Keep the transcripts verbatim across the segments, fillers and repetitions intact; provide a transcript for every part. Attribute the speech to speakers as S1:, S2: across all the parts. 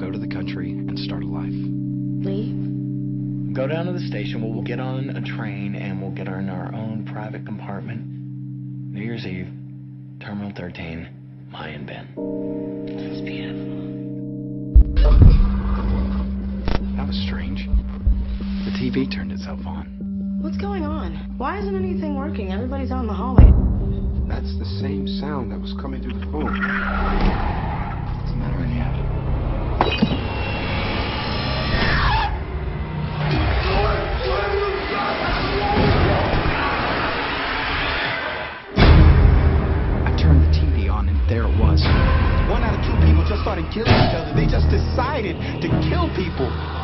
S1: out of the country and start a life.
S2: Lee?
S3: Go down to the station, we'll get on a train, and we'll get in our own private compartment. New Year's Eve, Terminal thirteen, Mayan Ben.
S2: That's beautiful.
S1: That was strange. The T V turned itself on.
S2: What's going on? Why isn't anything working? Everybody's out in the hallway.
S4: That's the same sound that was coming through the phone.
S1: What's the matter with you? I turned the T V on and there it was.
S4: One out of two people just started killing each other. They just decided to kill people.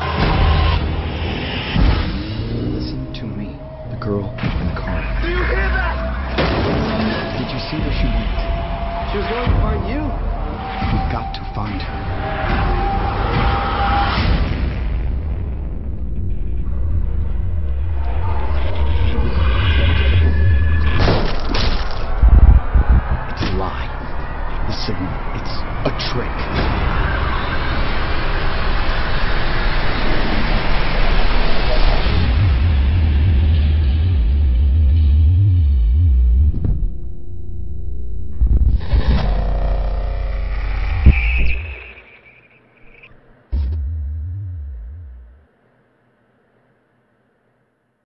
S1: Listen to me. The girl in the car.
S4: Do you hear that?
S1: Did you see where she went?
S4: She was going to find you.
S1: We've got to find her. It's a lie. The signal. It's a trick.